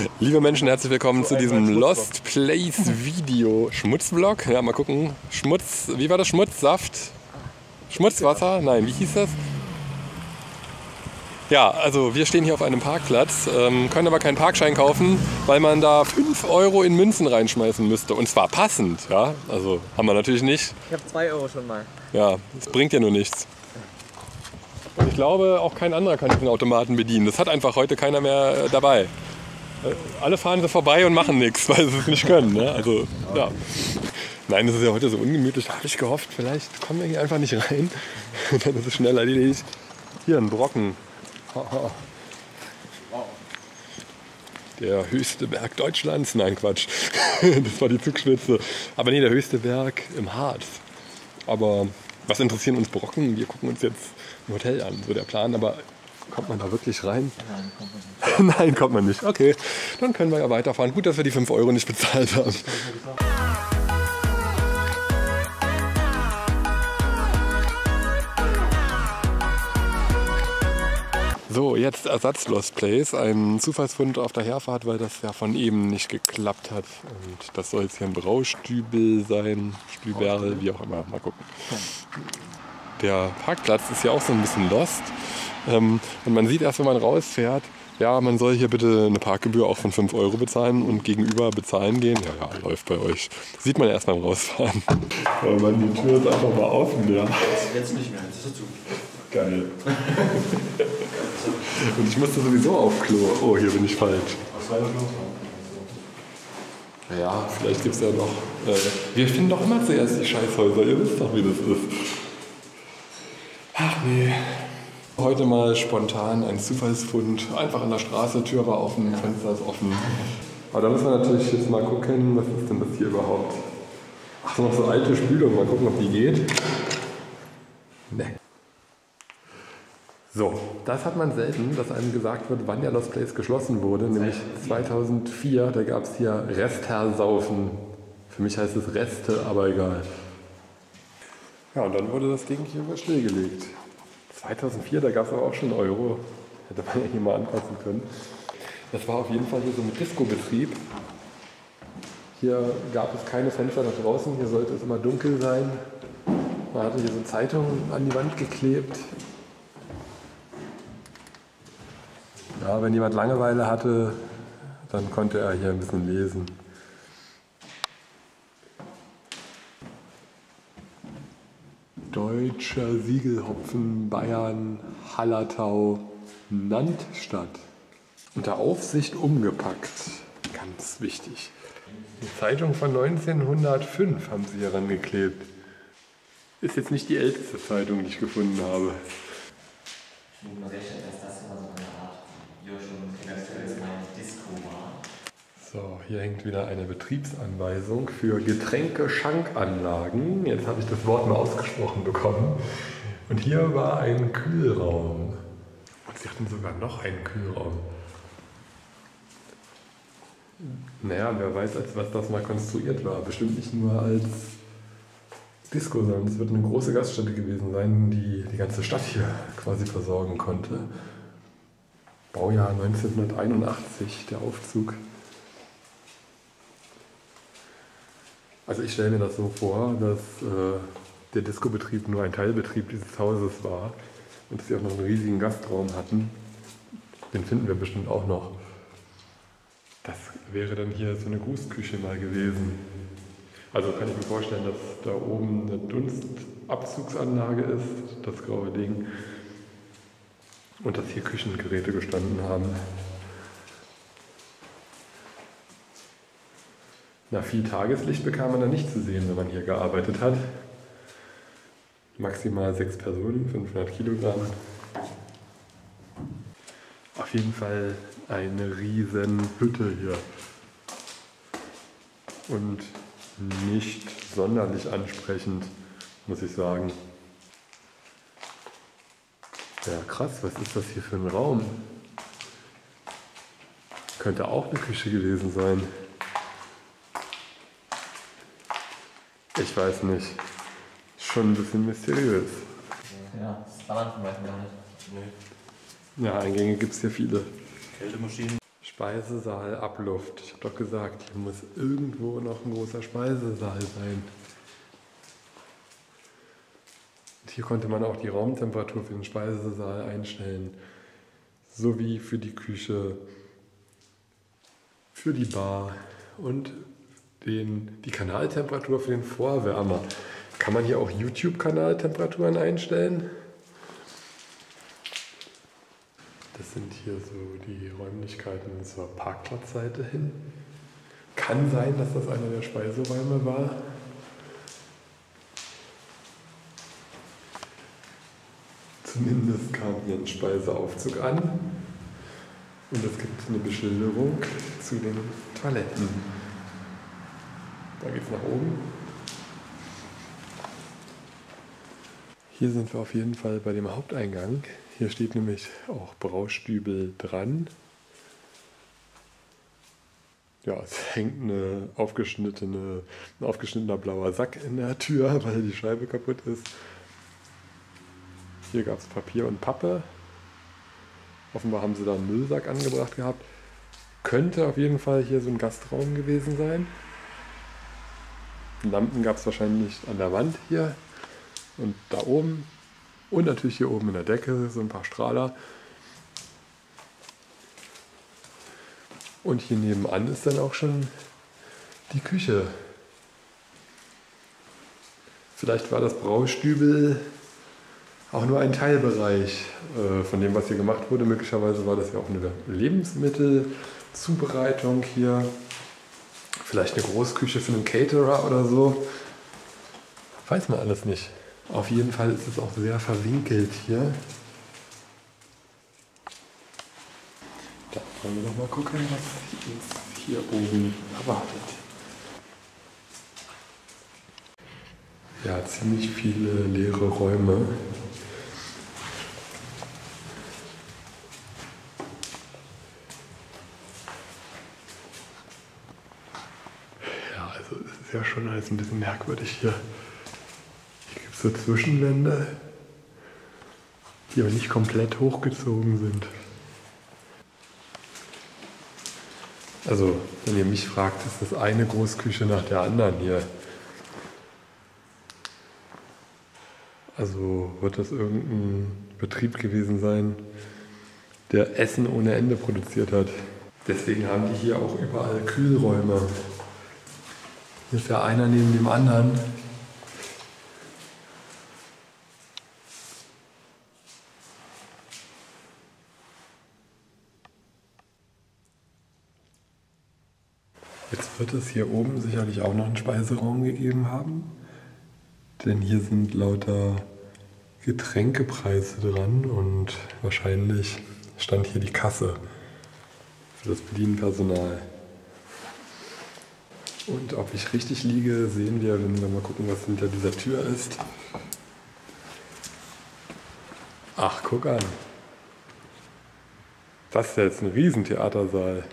Liebe Menschen, herzlich willkommen zu diesem Lost Place Video Schmutzvlog. Ja, mal gucken. Wie war das? Schmutzsaft? Schmutzwasser? Nein, wie hieß das? Ja, also wir stehen hier auf einem Parkplatz, können aber keinen Parkschein kaufen, weil man da 5 Euro in Münzen reinschmeißen müsste. Und zwar passend, ja. Also haben wir natürlich nicht. Ich habe 2 Euro schon mal. Ja, das bringt ja nur nichts. Und ich glaube, auch kein anderer kann diesen Automaten bedienen. Das hat einfach heute keiner mehr dabei. Alle fahren so vorbei und machen nichts, weil sie es nicht können. Ne? Also, ja. Nein, das ist ja heute so ungemütlich. Da habe ich gehofft, vielleicht kommen wir hier einfach nicht rein. Dann ist es schnell erledigt. Hier ein Brocken. Der höchste Berg Deutschlands. Nein, Quatsch. Das war die Zugspitze. Aber nee, der höchste Berg im Harz. Aber was interessieren uns Brocken? Wir gucken uns jetzt ein Hotel an, so der Plan. Aber kommt man da wirklich rein? Nein, kommt man nicht. Nein, kommt man nicht. Okay, dann können wir ja weiterfahren. Gut, dass wir die 5 Euro nicht bezahlt haben. So, jetzt Ersatz Lost Place. Ein Zufallsfund auf der Herfahrt, weil das ja von eben nicht geklappt hat. Und das soll jetzt hier ein Braustübel sein. Stüberl, wie auch immer. Mal gucken. Der Parkplatz ist ja auch so ein bisschen lost. Und man sieht erst, wenn man rausfährt, ja, man soll hier bitte eine Parkgebühr auch von 5 Euro bezahlen und gegenüber bezahlen gehen. Ja, ja, läuft bei euch. Das sieht man erst beim Rausfahren. Oh Mann, die Tür ist einfach mal offen, ja. Jetzt nicht mehr, jetzt ist zu. Geil. Und ich musste sowieso auf Klo. Oh, hier bin ich falsch. Ja, vielleicht gibt es ja noch. Wir finden doch immer zuerst die Scheißhäuser. Ihr wisst doch, wie das ist. Ach nee. Heute mal spontan ein Zufallsfund. Einfach an der Straße, Tür war offen, Fenster ist offen. Aber da müssen wir natürlich jetzt mal gucken, was ist denn das hier überhaupt? Ach, noch so alte Spülung. Mal gucken, ob die geht. Nee. So, das hat man selten, dass einem gesagt wird, wann der Lost Place geschlossen wurde. Nämlich 2004, da gab es hier Restersaufen. Für mich heißt es Reste, aber egal. Ja, und dann wurde das Ding hier wieder stillgelegt. 2004, da gab es aber auch schon Euro. Hätte man ja hier mal anpassen können. Das war auf jeden Fall hier so mit Disco-Betrieb. Hier gab es keine Fenster nach draußen, hier sollte es immer dunkel sein. Man hatte hier so Zeitungen an die Wand geklebt. Ja, wenn jemand Langeweile hatte, dann konnte er hier ein bisschen lesen. Deutscher Siegelhopfen, Bayern, Hallertau, Nantstadt. Unter Aufsicht umgepackt. Ganz wichtig. Die Zeitung von 1905 haben sie hier rangeklebt. Ist jetzt nicht die älteste Zeitung, die ich gefunden habe. Ich bin mir sicher, dass das immer so eine Art schon meine Disco war. So, hier hängt wieder eine Betriebsanweisung für Getränkeschankanlagen. Jetzt habe ich das Wort mal ausgesprochen bekommen. Und hier war ein Kühlraum. Und sie hatten sogar noch einen Kühlraum. Naja, wer weiß, als was das mal konstruiert war. Bestimmt nicht nur als Disco, sondern es wird eine große Gaststätte gewesen sein, die die ganze Stadt hier quasi versorgen konnte. Baujahr 1981, der Aufzug. Also ich stelle mir das so vor, dass der Discobetrieb nur ein Teilbetrieb dieses Hauses war und dass sie auch noch einen riesigen Gastraum hatten. Den finden wir bestimmt auch noch. Das wäre dann hier so eine Grußküche mal gewesen. Also kann ich mir vorstellen, dass da oben eine Dunstabzugsanlage ist, das graue Ding. Und dass hier Küchengeräte gestanden haben. Na, viel Tageslicht bekam man da nicht zu sehen, wenn man hier gearbeitet hat. Maximal 6 Personen, 500 Kilogramm. Auf jeden Fall eine riesen Hütte hier. Und nicht sonderlich ansprechend, muss ich sagen. Ja, krass, was ist das hier für ein Raum? Könnte auch eine Küche gewesen sein. Ich weiß nicht. Schon ein bisschen mysteriös. Ja, das kann man zum Beispiel gar nicht. Nee. Ja, Eingänge gibt es hier viele. Kältemaschinen. Speisesaal, Abluft. Ich habe doch gesagt, hier muss irgendwo noch ein großer Speisesaal sein. Und hier konnte man auch die Raumtemperatur für den Speisesaal einstellen. Sowie für die Küche, für die Bar und die Kanaltemperatur für den Vorwärmer. Kann man hier auch YouTube-Kanaltemperaturen einstellen? Das sind hier so die Räumlichkeiten zur Parkplatzseite hin. Kann sein, dass das einer der Speiseräume war. Zumindest kam hier ein Speiseaufzug an. Und es gibt eine Beschilderung zu den Toiletten. Da geht es nach oben. Hier sind wir auf jeden Fall bei dem Haupteingang. Hier steht nämlich auch Braustübel dran. Ja, es hängt ein aufgeschnittener blauer Sack in der Tür, weil die Scheibe kaputt ist. Hier gab es Papier und Pappe. Offenbar haben sie da einen Müllsack angebracht gehabt. Könnte auf jeden Fall hier so ein Gastraum gewesen sein. Lampen gab es wahrscheinlich an der Wand hier und da oben. Und natürlich hier oben in der Decke so ein paar Strahler. Und hier nebenan ist dann auch schon die Küche. Vielleicht war das Braustübel auch nur ein Teilbereich von dem, was hier gemacht wurde. Möglicherweise war das ja auch eine Lebensmittelzubereitung hier. Vielleicht eine Großküche für einen Caterer oder so. Weiß man alles nicht. Auf jeden Fall ist es auch sehr verwinkelt hier. Da wollen wir noch mal gucken, was uns hier oben erwartet. Ja, ziemlich viele leere Räume. Ja, also es ist ja schon alles ein bisschen merkwürdig hier. Hier gibt es so Zwischenwände, die aber nicht komplett hochgezogen sind. Also, wenn ihr mich fragt, ist das eine Großküche nach der anderen hier. Also wird das irgendein Betrieb gewesen sein, der Essen ohne Ende produziert hat. Deswegen haben die hier auch überall Kühlräume. Hier ist ja einer neben dem anderen. Jetzt wird es hier oben sicherlich auch noch einen Speiseraum gegeben haben. Denn hier sind lauter Getränkepreise dran und wahrscheinlich stand hier die Kasse für das Bedienpersonal. Und ob ich richtig liege, sehen wir, wenn wir mal gucken, was hinter dieser Tür ist. Ach, guck an. Das ist jetzt ein Riesentheatersaal.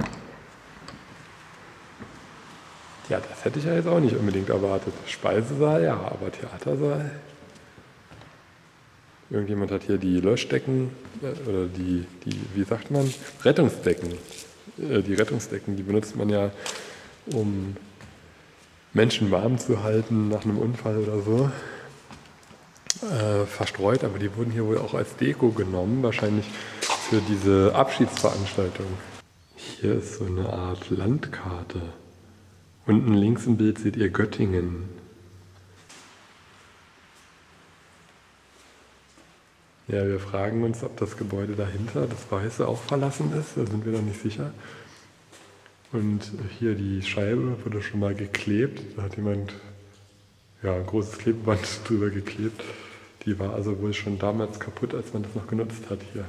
Ja, das hätte ich ja jetzt auch nicht unbedingt erwartet. Speisesaal, ja, aber Theatersaal. Irgendjemand hat hier die Löschdecken, oder die wie sagt man, Rettungsdecken. Die Rettungsdecken, die benutzt man ja, um Menschen warm zu halten nach einem Unfall oder so. Verstreut, aber die wurden hier wohl auch als Deko genommen, wahrscheinlich für diese Abschiedsveranstaltung. Hier ist so eine Art Landkarte. Unten links im Bild seht ihr Göttingen. Ja, wir fragen uns, ob das Gebäude dahinter, das Weiße, auch verlassen ist. Da sind wir noch nicht sicher. Und hier die Scheibe wurde schon mal geklebt. Da hat jemand ein großes Klebeband drüber geklebt. Die war also wohl schon damals kaputt, als man das noch genutzt hat hier.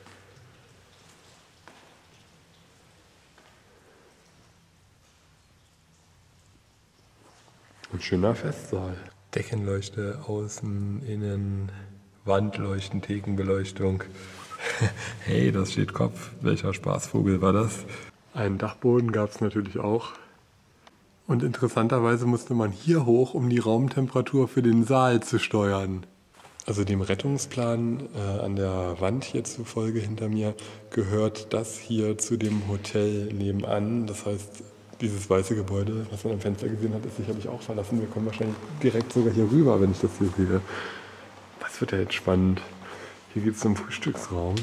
Ein schöner Festsaal. Deckenleuchte, außen, innen, Wandleuchten, Thekenbeleuchtung. Hey, das steht Kopf. Welcher Spaßvogel war das? Einen Dachboden gab es natürlich auch. Und interessanterweise musste man hier hoch, um die Raumtemperatur für den Saal zu steuern. Also dem Rettungsplan an der Wand hier zufolge hinter mir gehört das hier zu dem Hotel nebenan. Das heißt, dieses weiße Gebäude, was man am Fenster gesehen hat, ist sicherlich auch verlassen. Wir kommen wahrscheinlich direkt sogar hier rüber, wenn ich das hier sehe. Das wird ja jetzt spannend. Hier geht es zum Frühstücksraum.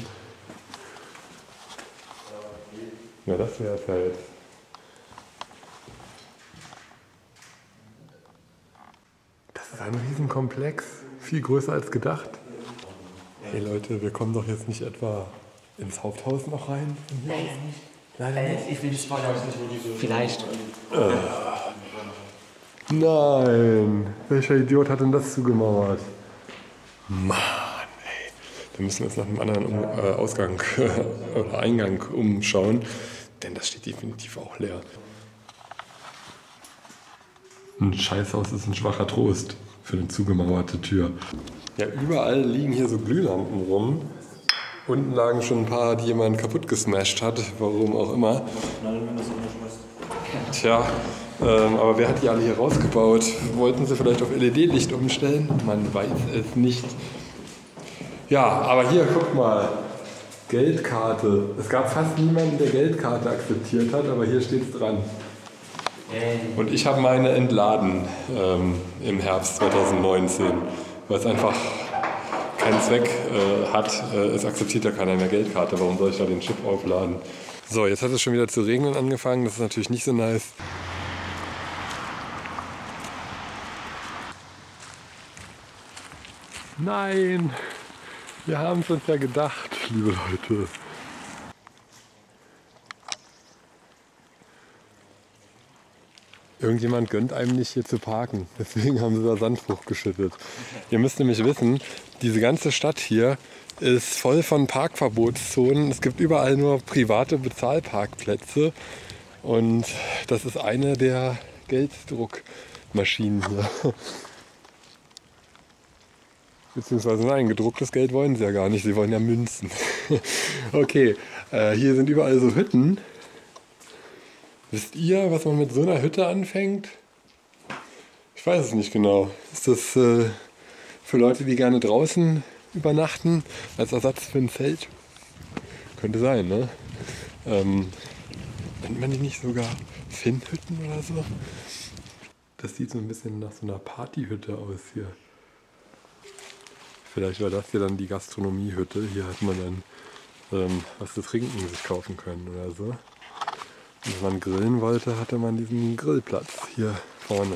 Ja, das wäre es ja jetzt. Das ist ein Riesenkomplex. Viel größer als gedacht. Hey Leute, wir kommen doch jetzt nicht etwa ins Haupthaus noch rein? Leider nicht. Ich will nicht spoilern. Vielleicht. Nein. Welcher Idiot hat denn das zugemauert? Mann, ey. Wir müssen uns nach einem anderen Ausgang oder Eingang umschauen, denn das steht definitiv auch leer. Ein Scheißhaus ist ein schwacher Trost für eine zugemauerte Tür. Ja, überall liegen hier so Glühlampen rum. Unten lagen schon ein paar, die jemand kaputt gesmashed hat, warum auch immer. Tja, aber wer hat die alle hier rausgebaut? Wollten sie vielleicht auf LED-Licht umstellen? Man weiß es nicht. Ja, aber hier, guck mal. Geldkarte. Es gab fast niemanden, der Geldkarte akzeptiert hat, aber hier steht es dran. Und ich habe meine entladen im Herbst 2019, weil es einfach keinen Zweck hat. Es akzeptiert ja keiner mehr Geldkarte. Warum soll ich da den Chip aufladen? So, jetzt hat es schon wieder zu regnen angefangen. Das ist natürlich nicht so nice. Nein, wir haben es uns ja gedacht, liebe Leute. Irgendjemand gönnt einem nicht hier zu parken. Deswegen haben sie da Sand hochgeschüttet. Ihr müsst nämlich wissen, diese ganze Stadt hier ist voll von Parkverbotszonen. Es gibt überall nur private Bezahlparkplätze. Und das ist eine der Gelddruckmaschinen hier. Beziehungsweise nein, gedrucktes Geld wollen sie ja gar nicht. Sie wollen ja Münzen. Okay, hier sind überall so Hütten. Wisst ihr, was man mit so einer Hütte anfängt? Ich weiß es nicht genau. Ist das für Leute, die gerne draußen übernachten, als Ersatz für ein Zelt? Könnte sein, ne? Nennt man die nicht sogar Finnhütten oder so? Das sieht so ein bisschen nach so einer Partyhütte aus hier. Vielleicht war das hier dann die Gastronomiehütte. Hier hat man dann was zu trinken sich kaufen können oder so. Und wenn man grillen wollte, hatte man diesen Grillplatz hier vorne.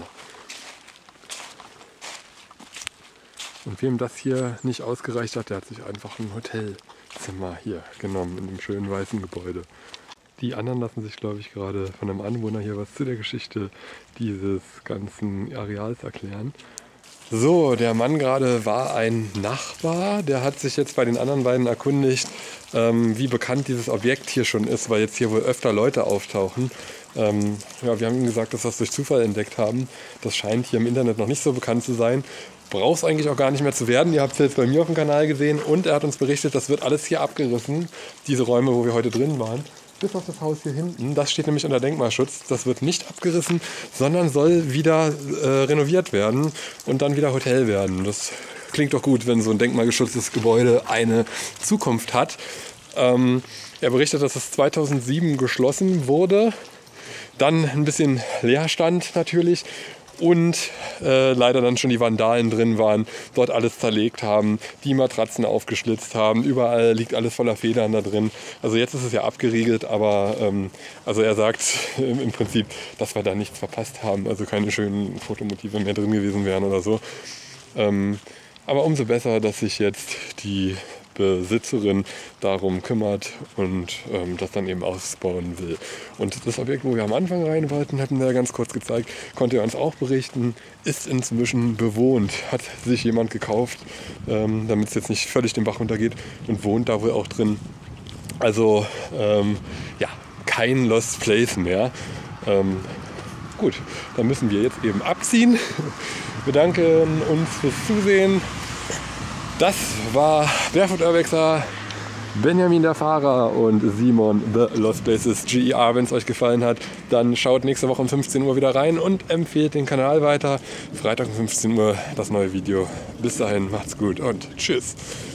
Und wem das hier nicht ausgereicht hat, der hat sich einfach ein Hotelzimmer hier genommen in dem schönen weißen Gebäude. Die anderen lassen sich, glaube ich, gerade von einem Anwohner hier was zu der Geschichte dieses ganzen Areals erklären. So, der Mann gerade war ein Nachbar, der hat sich jetzt bei den anderen beiden erkundigt, wie bekannt dieses Objekt hier schon ist, weil jetzt hier wohl öfter Leute auftauchen. Ja, wir haben ihm gesagt, dass wir das durch Zufall entdeckt haben. Das scheint hier im Internet noch nicht so bekannt zu sein. Braucht es eigentlich auch gar nicht mehr zu werden. Ihr habt es jetzt bei mir auf dem Kanal gesehen und er hat uns berichtet, das wird alles hier abgerissen, diese Räume, wo wir heute drin waren. Bis auf das Haus hier hinten, das steht nämlich unter Denkmalschutz. Das wird nicht abgerissen, sondern soll wieder renoviert werden und dann wieder Hotel werden. Das klingt doch gut, wenn so ein denkmalgeschütztes Gebäude eine Zukunft hat. Er berichtet, dass es 2007 geschlossen wurde, dann ein bisschen Leerstand natürlich und leider dann schon die Vandalen drin waren, dort alles zerlegt haben, die Matratzen aufgeschlitzt haben, überall liegt alles voller Federn da drin. Also jetzt ist es ja abgeriegelt, aber also er sagt im Prinzip, dass wir da nichts verpasst haben, also keine schönen Fotomotive mehr drin gewesen wären oder so. Aber umso besser, dass sich jetzt die Besitzerin darum kümmert und das dann eben ausbauen will. Und das Objekt, wo wir am Anfang rein wollten, hatten wir ja ganz kurz gezeigt, konnte er uns auch berichten, ist inzwischen bewohnt, hat sich jemand gekauft, damit es jetzt nicht völlig den Bach runtergeht und wohnt da wohl auch drin. Also ja, kein Lost Place mehr. Gut, dann müssen wir jetzt eben abziehen. Wir bedanken uns fürs Zusehen. Das war Barefoot Urbexer Benjamin der Fahrer und Simon The Lost Places GER. Wenn es euch gefallen hat, dann schaut nächste Woche um 15 Uhr wieder rein und empfehlt den Kanal weiter. Freitag um 15 Uhr das neue Video. Bis dahin, macht's gut und tschüss.